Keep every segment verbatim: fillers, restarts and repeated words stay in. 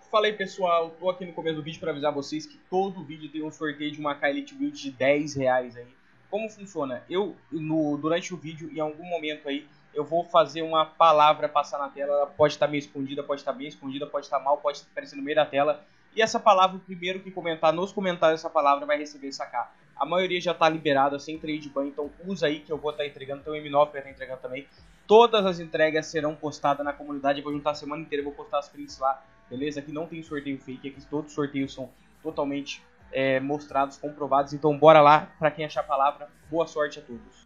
Fala aí pessoal, tô aqui no começo do vídeo para avisar vocês que todo vídeo tem um sorteio de uma K Elite Build de dez reais aí. Como funciona? Eu, no, durante o vídeo, em algum momento aí, eu vou fazer uma palavra passar na tela. Ela pode estar meio escondida, pode estar bem escondida, pode estar mal, pode estar aparecendo no meio da tela. E essa palavra, o primeiro que comentar nos comentários essa palavra vai receber essa K. A maioria já está liberada, sem trade ban, então usa aí que eu vou estar entregando. Tem o M nove que vai estar entregando também. Todas as entregas serão postadas na comunidade. Eu vou juntar a semana inteira, vou postar as prints lá. Beleza? Aqui não tem sorteio fake, aqui todos os sorteios são totalmente é, mostrados, comprovados. Então bora lá, pra quem achar a palavra, boa sorte a todos.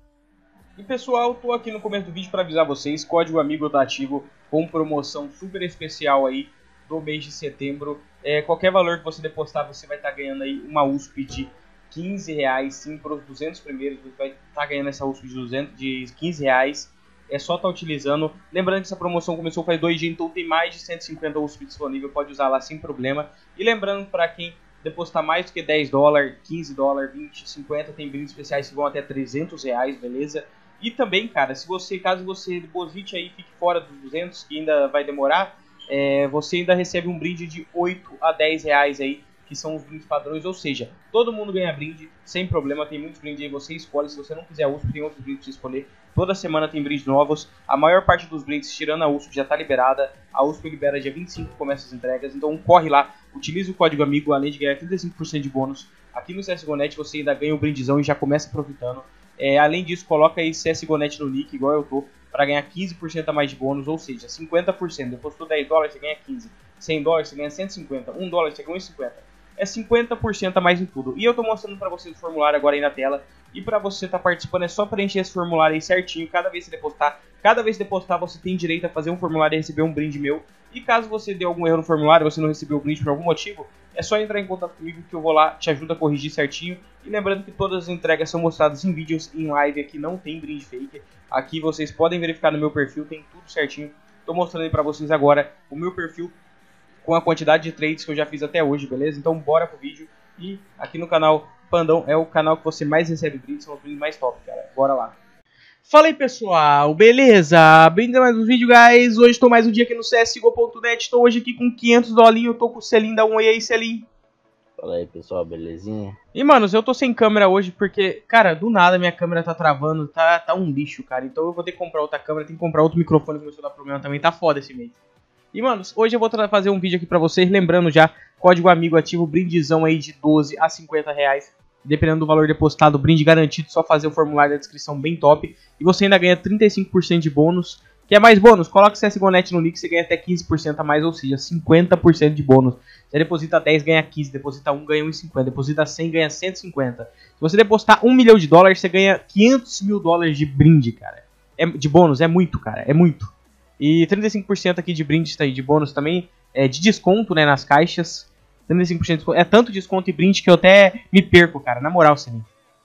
E pessoal, tô aqui no começo do vídeo para avisar vocês, código amigo tá ativo, com promoção super especial aí do mês de setembro. É, qualquer valor que você depositar, você vai estar tá ganhando aí uma U S P de quinze reais, sim, para os duzentos primeiros, você vai estar tá ganhando essa U S P de, duzentos, de quinze reais. É só estar tá utilizando. Lembrando que essa promoção começou faz dois dias, então tem mais de cento e cinquenta U S P disponível. Pode usar lá sem problema. E lembrando, para quem depositar mais do que dez dólares, quinze dólares, vinte, cinquenta, tem brindes especiais que vão até trezentos reais, beleza? E também, cara, se você, caso você deposite aí e fique fora dos duzentos, que ainda vai demorar, é, você ainda recebe um brinde de oito a dez reais aí, que são os brindes padrões, ou seja, todo mundo ganha brinde, sem problema, tem muitos brindes aí, você escolhe, se você não quiser a U S P, tem outros brindes pra você escolher, toda semana tem brindes novos, a maior parte dos brindes, tirando a U S P, já tá liberada, a U S P libera dia vinte e cinco, começa as entregas, então corre lá, utilize o código amigo, além de ganhar trinta e cinco por cento de bônus, aqui no C S G O Net você ainda ganha um brindezão e já começa aproveitando, é, além disso, coloca aí C S G O Net no nick, igual eu tô, para ganhar quinze por cento a mais de bônus, ou seja, cinquenta por cento, depositou dez dólares, você ganha quinze, cem dólares, você ganha cento e cinquenta, um dólar, você ganha um e cinquenta. É cinquenta por cento a mais em tudo. E eu tô mostrando pra vocês o formulário agora aí na tela. E pra você estar tá participando é só preencher esse formulário aí certinho. Cada vez que você depositar, cada vez que depositar você tem direito a fazer um formulário e receber um brinde meu. E caso você dê algum erro no formulário, você não recebeu o brinde por algum motivo, é só entrar em contato comigo que eu vou lá, te ajudo a corrigir certinho. E lembrando que todas as entregas são mostradas em vídeos, em live, aqui não tem brinde fake. Aqui vocês podem verificar no meu perfil, tem tudo certinho. Tô mostrando aí pra vocês agora o meu perfil com a quantidade de trades que eu já fiz até hoje, beleza? Então bora pro vídeo. E aqui no canal Pandão é o canal que você mais recebe brindes, são os brindes mais top, cara. Bora lá. Fala aí pessoal, beleza? Bem-vindo a mais um vídeo, guys. Hoje estou mais um dia aqui no C S G O ponto net. Estou hoje aqui com quinhentos dolinhos, eu tô com o Selim, dá um oi aí, Selim. Fala aí pessoal, belezinha? E manos, eu tô sem câmera hoje porque, cara, do nada minha câmera tá travando, tá, tá um lixo, cara. Então eu vou ter que comprar outra câmera, tem que comprar outro microfone, começou a dar problema também, tá foda esse mês. E, mano, hoje eu vou fazer um vídeo aqui pra vocês, lembrando já, código amigo ativo, brindezão aí de doze a cinquenta reais, dependendo do valor depositado, brinde garantido, só fazer o formulário da descrição bem top, e você ainda ganha trinta e cinco por cento de bônus. Quer mais bônus? Coloca o C S G O Net no nick, você ganha até quinze por cento a mais, ou seja, cinquenta por cento de bônus. Você deposita dez, ganha quinze, deposita um, ganha um e cinquenta, deposita cem, ganha cento e cinquenta. Se você depositar um milhão de dólares, você ganha quinhentos mil dólares de brinde, cara. É, de bônus, é muito, cara, é muito. E trinta e cinco por cento aqui de brinde de bônus também, é, de desconto, né, nas caixas. trinta e cinco por cento de desconto. É tanto desconto e brinde que eu até me perco, cara, na moral, Selim.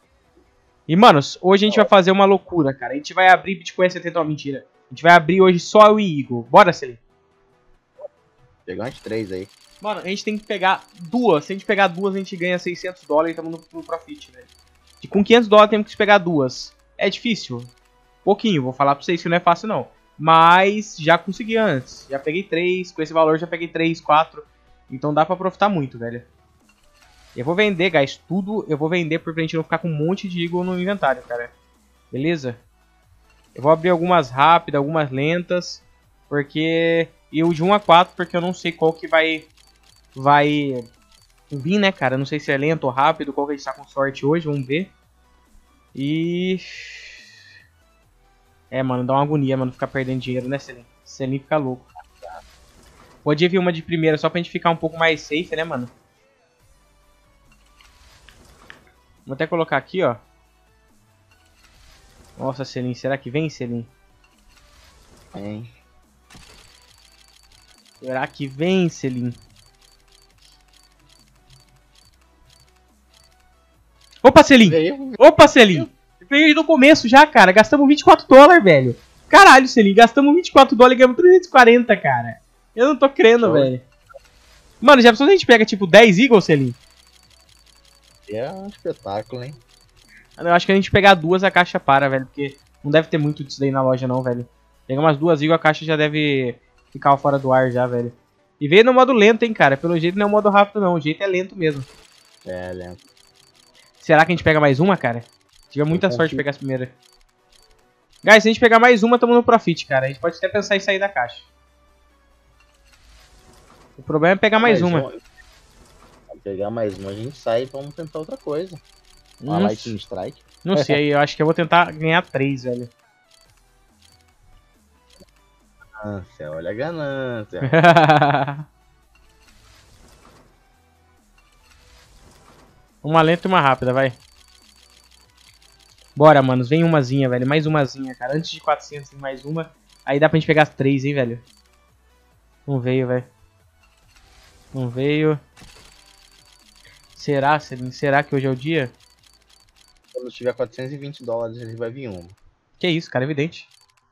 E, manos, hoje a gente vai fazer uma loucura, cara. A gente vai abrir Bitcoin setenta, não, mentira. A gente vai abrir hoje só o Eagle. Bora, Selim. Pegar umas três aí. Mano, a gente tem que pegar duas. Se a gente pegar duas, a gente ganha seiscentos dólares e estamos no, no profit, velho. E com quinhentos dólares temos que pegar duas. É difícil? Pouquinho, vou falar pra vocês que não é fácil, não. Mas já consegui antes. Já peguei três. Com esse valor já peguei três, quatro. Então dá pra aproveitar muito, velho. Eu vou vender, guys. Tudo eu vou vender pra gente não ficar com um monte de Eagle no inventário, cara. Beleza? Eu vou abrir algumas rápidas, algumas lentas. Porque... E o de um a quatro, porque eu não sei qual que vai... Vai... vir, né, cara? Não sei se é lento ou rápido. Qual que a gente tá com sorte hoje. Vamos ver. E... É, mano, dá uma agonia, mano, ficar perdendo dinheiro, né, Selim? Selim fica louco. Podia vir uma de primeira só pra gente ficar um pouco mais safe, né, mano? Vou até colocar aqui, ó. Nossa, Selim, será que vem, Selim? Vem. Será que vem, Selim? Opa, Selim! Veio. Opa, Selim! Veio no começo já, cara. Gastamos vinte e quatro dólares, velho. Caralho, Selim. Gastamos vinte e quatro dólares e ganhamos trezentos e quarenta, cara. Eu não tô crendo, velho. Mano, já pensou se a gente pega, tipo, dez Eagles, Selim? É um espetáculo, hein? Eu acho que a gente pegar duas, a caixa para, velho. Porque não deve ter muito disso daí na loja, não, velho. Pegar umas duas Eagles, a caixa já deve ficar fora do ar já, velho. E veio no modo lento, hein, cara. Pelo jeito não é o modo rápido, não. O jeito é lento mesmo. É, lento. Será que a gente pega mais uma, cara? Tive muita Eu sorte de confio. pegar essa primeira. Guys, se a gente pegar mais uma, tamo no profit, cara. A gente pode até pensar em sair da caixa. O problema é pegar mais uma. Vamos pegar mais uma, a gente sai e vamos tentar outra coisa. Uma Não, Lightning Strike. não sei, eu acho que eu vou tentar ganhar três, velho. Ganância, olha a ganância. Uma lenta e uma rápida, vai. Bora, manos. Vem umazinha, velho. Mais umazinha, cara. Antes de quatrocentos, tem mais uma. Aí dá pra gente pegar as três, hein, velho. Não veio, velho. Não veio. Será, Celine? Será que hoje é o dia? Quando tiver quatrocentos e vinte dólares, ele vai vir uma. Que isso, cara. Evidente.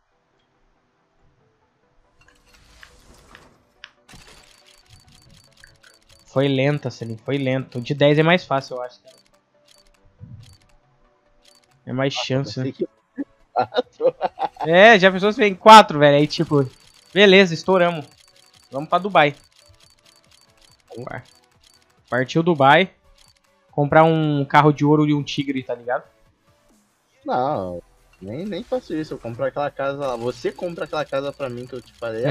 Foi lenta, Celine. Foi lento. O de dez é mais fácil, eu acho, cara. É mais chance, né? Que... quatro. É, já pensou se vem quatro, velho. Aí, tipo, beleza, estouramos. Vamos pra Dubai. Partiu Dubai. Comprar um carro de ouro e um tigre, tá ligado? Não, nem, nem faço isso. Eu compro aquela casa lá. Você compra aquela casa pra mim que eu te falei.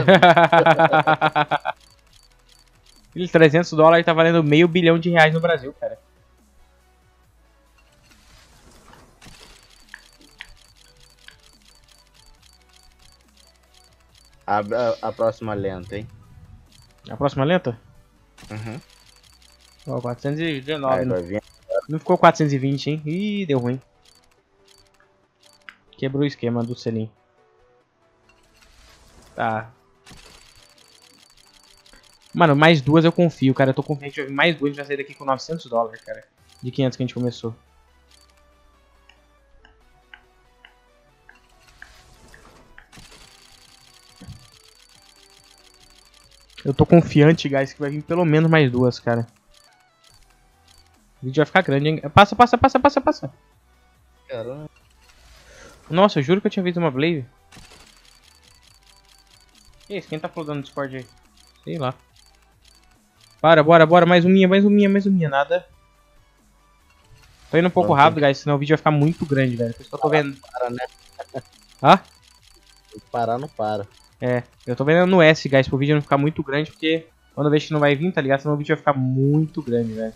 Ele, trezentos dólares tá valendo meio bilhão de reais no Brasil, cara. A, a, a próxima lenta, hein? A próxima lenta? Uhum. Ó, quatrocentos e dezenove. Vai, Não, vai vir. não ficou quatrocentos e vinte, hein? Ih, deu ruim. Quebrou o esquema do selim. Tá. Mano, mais duas eu confio, cara. Eu tô confiante que vai vir mais duas. A gente vai sair daqui com novecentos dólares, cara. De quinhentos que a gente começou. Eu tô confiante, guys, que vai vir pelo menos mais duas, cara. O vídeo vai ficar grande, hein? Passa, passa, passa, passa, passa. Caramba. Nossa, eu juro que eu tinha visto uma Blade. Que isso? Quem tá flodando no Discord aí? Sei lá. Para, bora, bora. Mais uma, mais uma, mais uma. Nada. Tô indo um pouco Pronto. rápido, guys, senão o vídeo vai ficar muito grande, velho. Por isso que eu tô vendo. Para, né? Hã? Tem que parar, não para. É, eu tô vendo no S, guys, pro vídeo não ficar muito grande, porque quando eu vejo que não vai vir, tá ligado? Senão o vídeo vai ficar muito grande, velho.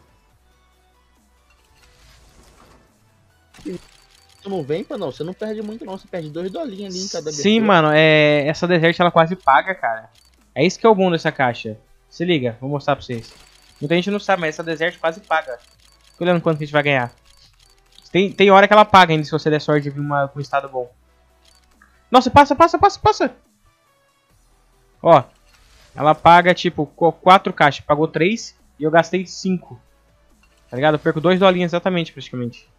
Tu não vem, pô, não. Você não perde muito, não. Você perde dois dolinhos ali em cada Sim, abertura. mano, é... essa Desert ela quase paga, cara. É isso que é o bom dessa caixa. Se liga, vou mostrar pra vocês. Muita gente não sabe, mas essa Desert quase paga. Fica olhando quanto que a gente vai ganhar. Tem, tem hora que ela paga ainda, se você der sorte de vir uma, com um estado bom. Nossa, passa, passa, passa, passa. Ó, ela paga, tipo, quatro caixas. Pagou três e eu gastei cinco. Tá ligado? Eu perco dois dolinhos exatamente, praticamente.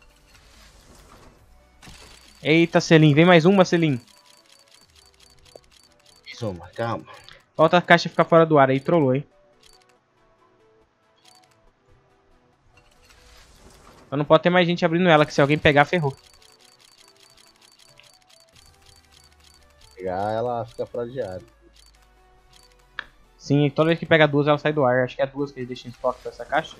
Eita, Selim. Vem mais uma, Selim. Mais uma, calma. Falta a caixa ficar fora do ar. Aí trollou, hein. Só não pode ter mais gente abrindo ela, que se alguém pegar, ferrou. Pegar, ela fica fora de área. Sim, toda vez que pega duas, ela sai do ar. Acho que é duas que eles deixam em estoque pra essa caixa.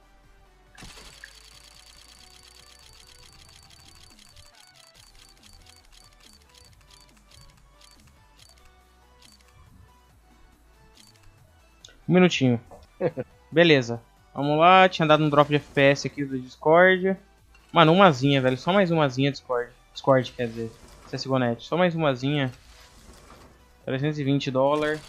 Um minutinho. Beleza. Vamos lá. Tinha dado um drop de F P S aqui do Discord. Mano, umazinha, velho. Só mais umazinha Discord. Discord, quer dizer. C S G O Net. Só mais umazinha. trezentos e vinte dólares.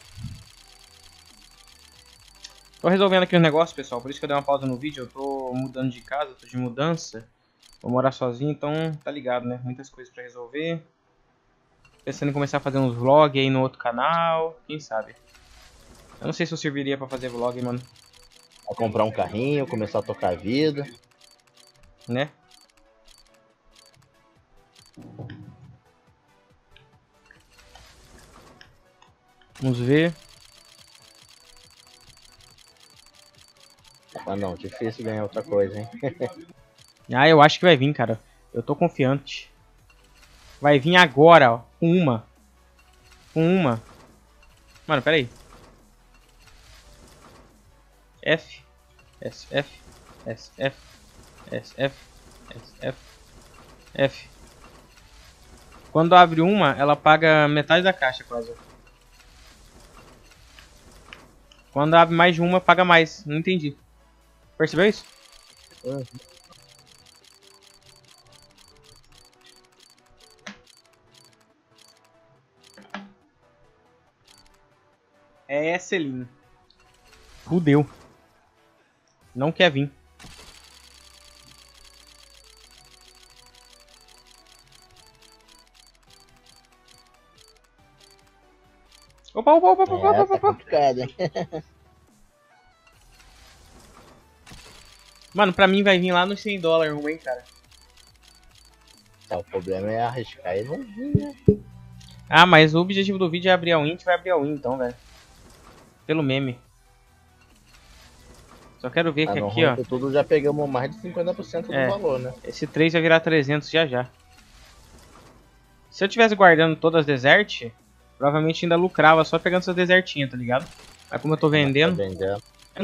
Tô resolvendo aqui os negócios, pessoal. Por isso que eu dei uma pausa no vídeo. Eu tô mudando de casa. Tô de mudança. Vou morar sozinho, então tá ligado, né? Muitas coisas pra resolver. Pensando em começar a fazer uns vlogs aí no outro canal. Quem sabe? Eu não sei se eu serviria pra fazer vlog, mano. Vai comprar um carrinho, começar a tocar a vida. Né? Vamos ver. Mas não, difícil ganhar outra coisa, hein? Ah, eu acho que vai vir, cara. Eu tô confiante. Vai vir agora, ó. Com uma. Com uma. Mano, pera aí. F, S F, S F, S F, S F, F. Quando abre uma, ela paga metade da caixa quase. Quando abre mais de uma, paga mais. Não entendi. Percebeu isso? Uhum. É Selim. Fudeu. Não quer vir. Opa, opa, opa, opa, opa, É, opa, tá opa. complicado, hein? Mano, pra mim vai vir lá nos cem dólares, hein, cara. Tá, o problema é arriscar e não vir, né? Ah, mas o objetivo do vídeo é abrir a win, a gente vai abrir a win então, velho. Pelo meme. Só quero ver Tá que no aqui, ó. ranking tudo já pegamos mais de cinquenta por cento do É. valor, né? Esse três vai virar trezentos já já. Se eu tivesse guardando todas as desert, provavelmente ainda lucrava só pegando essas desertinhas, tá ligado? Mas como eu tô vendendo... Tá vendendo.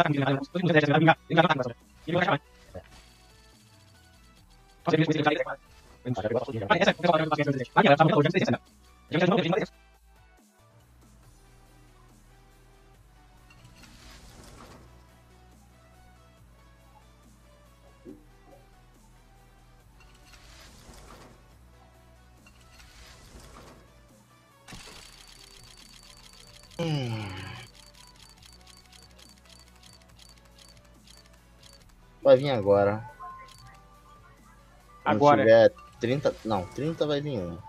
Hum. Vai vir agora. Quando Agora. tiver trinta, não, trinta vai vir uma.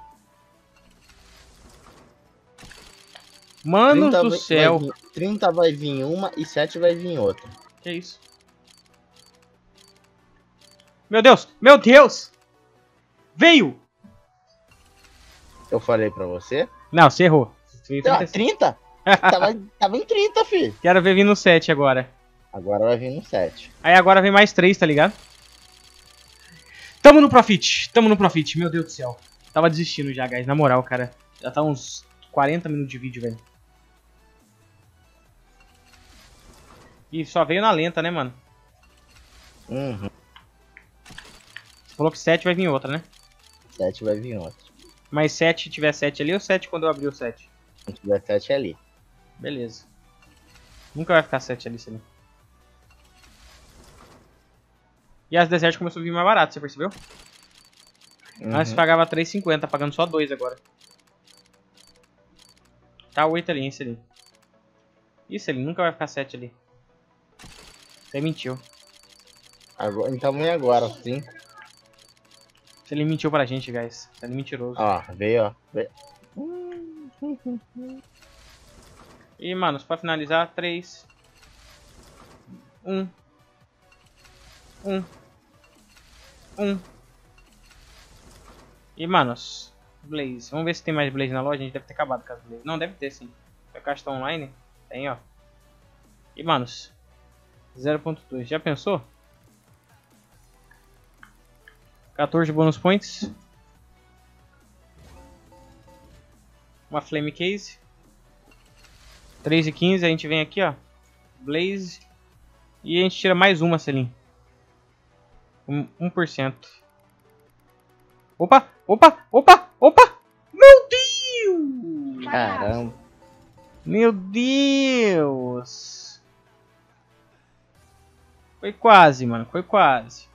Manos trinta do vai- céu. Vai vir, trinta vai vir uma e sete vai vir outra. Que isso? Meu Deus! Meu Deus! Veio! Eu falei pra você. Não, você errou. Veio Ah, trinta e cinco. trinta? tava, tava em trinta, filho. Quero ver vir no sete agora. Agora vai vir no sete. Aí agora vem mais três, tá ligado? Tamo no profit. Tamo no profit. Meu Deus do céu. Tava desistindo já, guys. Na moral, cara. Já tá uns quarenta minutos de vídeo, velho. E só veio na lenta, né, mano? Uhum. Você falou que sete vai vir outra, né? sete vai vir outra. Mas sete tiver sete ali ou sete quando eu abrir o sete? Se tiver sete é ali. Beleza. Nunca vai ficar sete ali, Selim. E as desert começou a vir mais barato, você percebeu? Uhum. Antes pagava três e cinquenta, pagando só dois agora. Tá oito ali, hein, Selim. Ih, Selim, nunca vai ficar sete ali. Você mentiu. Agora, então vem agora, cinco. Selim mentiu pra gente, guys. Selim mentiroso. Ó, veio, ó. Veio. E, manos, pra finalizar, três. um. um. um. E, manos, Blaze. Vamos ver se tem mais Blaze na loja. A gente deve ter acabado com as Blaze. Não, deve ter sim. A caixa tá online. Tem, ó. E, manos, zero ponto dois. Já pensou? quatorze bônus points. Uma Flame Case. três e quinze. A gente vem aqui, ó. Blaze. E a gente tira mais uma, Selim. um por cento. Opa! Opa! Opa! Opa! Meu Deus! Caramba. Meu Deus! Foi quase, mano. Foi quase.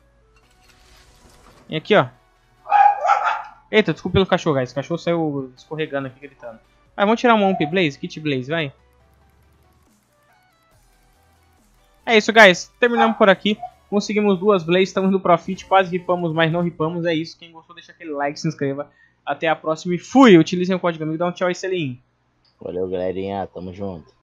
E aqui, ó. Eita, desculpa pelo cachorro, guys. O cachorro saiu escorregando aqui, gritando. Vai, vamos tirar uma Ump Blaze? Kit Blaze, vai. É isso, guys. Terminamos por aqui. Conseguimos duas Blaze, estamos no Profit. Quase ripamos, mas não ripamos. É isso. Quem gostou, deixa aquele like, se inscreva. Até a próxima e fui! Utilizem o código amigo. Dá um tchau aí, Selim. Valeu, galerinha. Tamo junto.